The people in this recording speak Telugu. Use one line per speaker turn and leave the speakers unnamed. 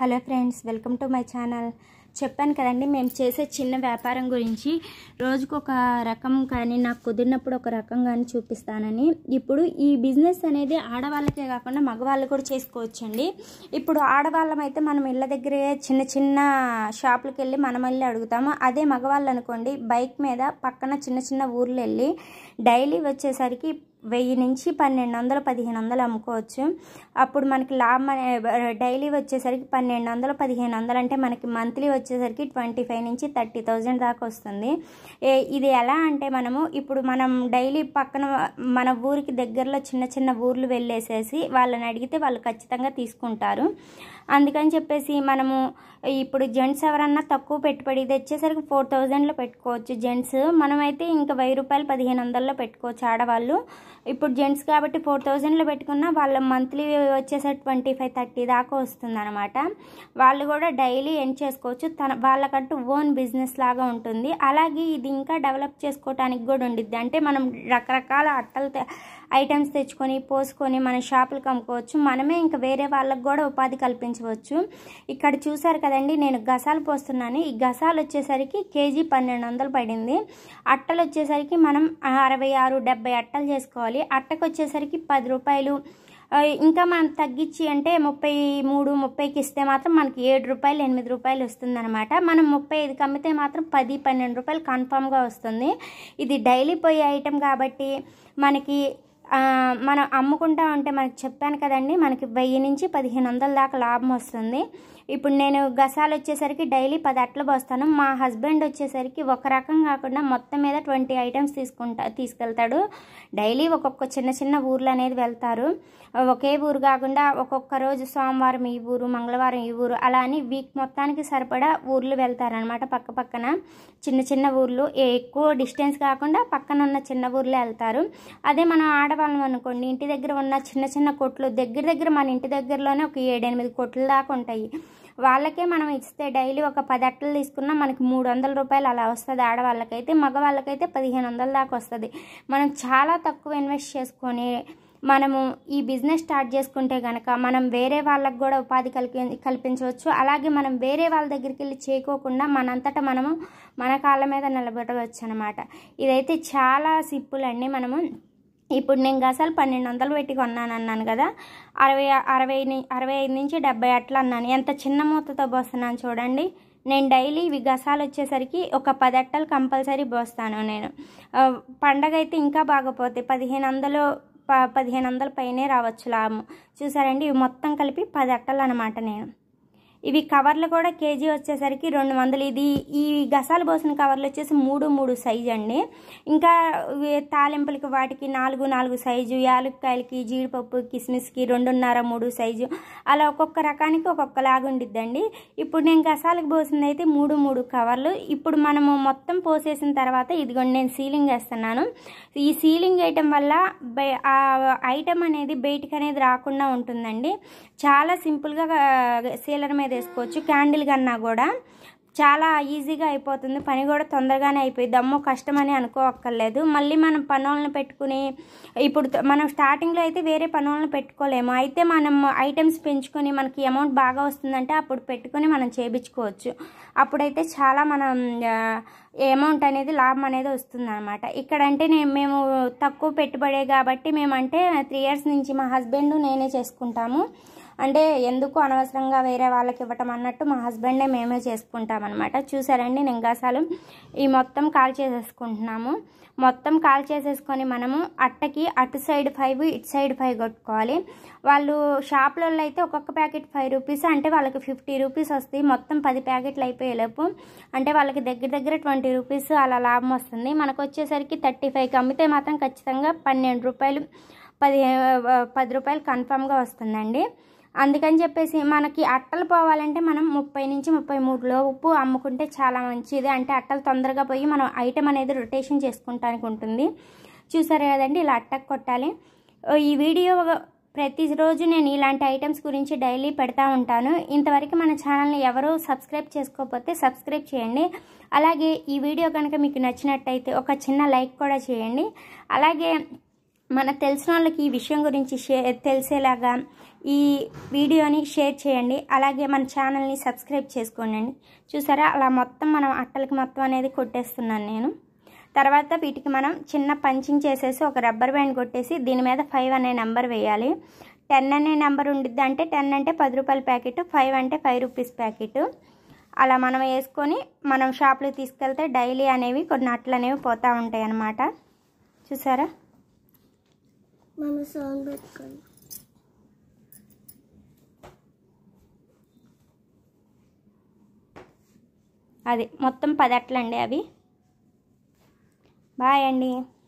Hello friends, welcome to my channel. చెప్పాను కదండి, మేము చేసే చిన్న వ్యాపారం గురించి రోజుకు ఒక రకం కానీ నాకు కుదిరినప్పుడు ఒక రకం కానీ చూపిస్తానని. ఇప్పుడు ఈ బిజినెస్ అనేది ఆడవాళ్ళకే కాకుండా మగవాళ్ళు కూడా చేసుకోవచ్చండి. ఇప్పుడు ఆడవాళ్ళం అయితే మనం ఇళ్ళ దగ్గరే చిన్న చిన్న షాపులకు వెళ్ళి మనం వెళ్ళి అడుగుతాము. అదే మగవాళ్ళు అనుకోండి, బైక్ మీద పక్కన చిన్న చిన్న ఊర్లు వెళ్ళి డైలీ వచ్చేసరికి 1000 నుంచి 1200, 1500 అమ్ముకోవచ్చు. అప్పుడు మనకి లాభం డైలీ వచ్చేసరికి 1200, 1500 అంటే మనకి మంత్లీ వచ్చేసరికి 25 నుంచి 30,000 దాకా వస్తుంది. ఇది ఎలా అంటే ఇప్పుడు మనం డైలీ పక్కన మన ఊరికి దగ్గరలో చిన్న చిన్న ఊర్లు వెళ్ళేసేసి వాళ్ళని అడిగితే వాళ్ళు ఖచ్చితంగా తీసుకుంటారు. అందుకని చెప్పేసి మనము ఇప్పుడు జెంట్స్ ఎవరన్నా తక్కువ పెట్టుబడి, ఇది వచ్చేసరికి 4000లో పెట్టుకోవచ్చు జెంట్స్. మనమైతే ఇంకా 1000 రూపాయలు 1500లో పెట్టుకోవచ్చు ఆడవాళ్ళు. ఇప్పుడు జెంట్స్ కాబట్టి 4000లో పెట్టుకున్నా వాళ్ళ మంత్లీ వచ్చేసరికి 25-30 దాకా వస్తుంది అనమాట. వాళ్ళు కూడా డైలీ ఎర్న్ చేసుకోవచ్చు. వాళ్ళకంటూ ఓన్ బిజినెస్ లాగా ఉంటుంది. అలాగే ఇది ఇంకా డెవలప్ చేసుకోవడానికి కూడా ఉండిద్ది. అంటే మనం రకరకాల ఐటమ్స్ తెచ్చుకొని పోసుకొని మన షాపులకు అమ్ముకోవచ్చు. మనమే ఇంకా వేరే వాళ్ళకు కూడా ఉపాధి కల్పించవచ్చు. ఇక్కడ చూసారు కదండి, నేను గసాలు పోస్తున్నాను. ఈ గసాలు వచ్చేసరికి కేజీ 1200 పడింది. అట్టలు వచ్చేసరికి మనం 66-70 అట్టలు చేసుకోవాలి. అట్టకు వచ్చేసరికి 10 రూపాయలు. ఇంకా మనం తగ్గించి అంటే 33-30కి ఇస్తే మాత్రం మనకి 7 రూపాయలు 8 రూపాయలు వస్తుందన్నమాట. మనం 35కి అమ్మితే మాత్రం 10-12 రూపాయలు కన్ఫామ్గా వస్తుంది. ఇది డైలీ పోయే ఐటెం కాబట్టి మనకి మనం అమ్ముకుంటా ఉంటే మనకి చెప్పాను కదండి, మనకి 1000 నుంచి 1500 దాకా లాభం వస్తుంది. ఇప్పుడు నేను గసాలు వచ్చేసరికి డైలీ 10 అట్లు పోస్తాను. మా హస్బెండ్ వచ్చేసరికి ఒక రకం కాకుండా మొత్తం మీద 20 ఐటమ్స్ తీసుకెళ్తాడు. డైలీ ఒక్కొక్క చిన్న చిన్న ఊర్లు అనేది వెళ్తారు. ఒకే ఊరు కాకుండా ఒక్కొక్క రోజు సోమవారం ఈ ఊరు, మంగళవారం ఈ ఊరు, అలా అని వీక్ మొత్తానికి సరిపడా ఊర్లు వెళ్తారనమాట. పక్క పక్కన చిన్న చిన్న ఊర్లు, ఎక్కువ డిస్టెన్స్ కాకుండా పక్కన ఉన్న చిన్న ఊర్లు వెళ్తారు. అదే మనం ఆడవాళ్ళం అనుకోండి, ఇంటి దగ్గర ఉన్న చిన్న చిన్న కొట్లు దగ్గర మన ఇంటి దగ్గరలోనే ఒక 7-8 కొట్లు దాకా ఉంటాయి. వాళ్ళకే మనం ఇస్తే డైలీ ఒక 10 అట్టలు తీసుకున్నా మనకి 300 రూపాయలు అలా వస్తుంది ఆడవాళ్ళకైతే. మగవాళ్ళకైతే 1500 దాకా వస్తుంది. మనం చాలా తక్కువ ఇన్వెస్ట్ చేసుకొని మనము ఈ బిజినెస్ స్టార్ట్ చేసుకుంటే కనుక మనం వేరే వాళ్ళకు కూడా ఉపాధి కల్పించవచ్చు. అలాగే మనం వేరే వాళ్ళ దగ్గరికి వెళ్ళి చేయకోకుండా మనంతటా మనము మన కాళ్ళ మీద నిలబడవచ్చు అనమాట. ఇదైతే చాలా సింపుల్ అండి. ఇప్పుడు నేను గసాలు 1200 పెట్టి కొన్నాను అన్నాను కదా, 65 నుంచి 70 అట్లు అన్నాను. ఎంత చిన్న మూతతో పోస్తున్నాను చూడండి. నేను డైలీ ఇవి గసాలు వచ్చేసరికి ఒక 10 అట్టలు కంపల్సరీ పోస్తాను నేను. పండగ అయితే ఇంకా బాగపోతాయి. 1500 పైనే రావచ్చు లాభం. చూసారండి, ఇవి మొత్తం కలిపి 10 అట్టలు అనమాట. ఇవి కవర్లు కూడా కేజీ వచ్చేసరికి 200. ఈ గసాలు పోసిన కవర్లు వచ్చేసి 3 సైజు అండి. ఇంకా తాలింపులకి వాటికి 4 సైజు, యాలక్కాయలకి, జీడిపప్పు, కిస్మిస్కి 2.5-3 సైజు, అలా ఒక్కొక్క రకానికి ఒక్కొక్కలాగా ఉండిద్దండి. ఇప్పుడు నేను గసాలకు పోసింది అయితే 3 కవర్లు. ఇప్పుడు మనము మొత్తం పోసేసిన తర్వాత ఇదిగోండి నేను సీలింగ్ వేస్తున్నాను. ఈ సీలింగ్ వేయటం వల్ల ఆ ఐటమ్ అనేది బయటికి అనేది రాకుండా ఉంటుందండి. చాలా సింపుల్గా సీలర్ మీద వేసుకోవచ్చు. క్యాండిల్ కన్నా కూడా చాలా ఈజీగా అయిపోతుంది. పని కూడా తొందరగానే అయిపోయింది. అమ్మో కష్టమని అనుకోవక్కర్లేదు. మళ్ళీ మనం పనులను పెట్టుకుని ఇప్పుడు మనం స్టార్టింగ్లో అయితే వేరే పనులను పెట్టుకోలేము. అయితే మనం ఐటమ్స్ పెంచుకొని మనకి అమౌంట్ బాగా వస్తుందంటే అప్పుడు పెట్టుకొని మనం చేయించుకోవచ్చు. అప్పుడైతే చాలా మనం అమౌంట్ అనేది లాభం అనేది వస్తుంది అనమాట. ఇక్కడంటే మేము తక్కువ పెట్టుబడే కాబట్టి మేమంటే 3 years నుంచి మా హస్బెండ్ నేనే చేసుకుంటాము. అంటే ఎందుకు అనవసరంగా వేరే వాళ్ళకి ఇవ్వటం అన్నట్టు మా హస్బెండే మేమే చేసుకుంటాం అనమాట. చూసారండి, నేను గసాలు ఈ మొత్తం కాల్ చేసేసుకుంటున్నాము. మొత్తం కాల్ చేసేసుకొని మనము అట్టకి అటు సైడ్ 5 ఇటు సైడ్ 5 కొట్టుకోవాలి. వాళ్ళు షాపులలో అయితే ఒక్కొక్క ప్యాకెట్ 5 రూపీస్, అంటే వాళ్ళకి 50 రూపీస్ వస్తాయి. మొత్తం 10 ప్యాకెట్లు అయిపోయేలోపు అంటే వాళ్ళకి దగ్గర 20 రూపీస్ అలా లాభం వస్తుంది. మనకు వచ్చేసరికి 35కి అమ్మితే మాత్రం ఖచ్చితంగా 12 రూపాయలు 10 రూపాయలు కన్ఫామ్గా వస్తుందండి. అందుకని చెప్పేసి మనకి అట్టలు పోవాలంటే మనం 30 నుంచి 33 లోపు అమ్ముకుంటే చాలా మంచిది. అంటే అట్టలు తొందరగా పోయి మనం ఐటమ్ అనేది రొటేషన్ చేసుకుంటానికి ఉంటుంది. చూసారు కదండి, ఇలా అట్టకు కొట్టాలి. ఈ వీడియో ప్రతిరోజు నేను ఇలాంటి ఐటమ్స్ గురించి డైలీ పెడతా ఉంటాను. ఇంతవరకు మన ఛానల్ని ఎవరు సబ్స్క్రైబ్ చేసుకోకపోతే సబ్స్క్రైబ్ చేయండి. అలాగే ఈ వీడియో కనుక మీకు నచ్చినట్టయితే ఒక చిన్న లైక్ కూడా చేయండి. అలాగే మనకు తెలిసిన వాళ్ళకి ఈ విషయం గురించి తెలిసేలాగా ఈ వీడియోని షేర్ చేయండి. అలాగే మన ఛానల్ని సబ్స్క్రైబ్ చేసుకోండి. చూసారా, అలా మొత్తం మనం అట్టలకి మొత్తం అనేది కొట్టేస్తున్నాను నేను. తర్వాత వీటికి మనం చిన్న పంచింగ్ చేసేసి ఒక రబ్బర్ బ్యాండ్ కొట్టేసి దీని మీద 5 అనే నెంబర్ వేయాలి. 10 అనే నెంబర్ ఉండిద్ది అంటే 10 అంటే 10 రూపాయల ప్యాకెట్, 5 అంటే 5 రూపీస్ ప్యాకెట్. అలా మనం వేసుకొని మనం షాప్లో తీసుకెళ్తే డైలీ అనేవి కొన్ని అట్టలు అనేవి పోతూ ఉంటాయి అన్నమాట. చూసారా, అది మొత్తం 10 అట్లండి అవి. బాయ్ అండి.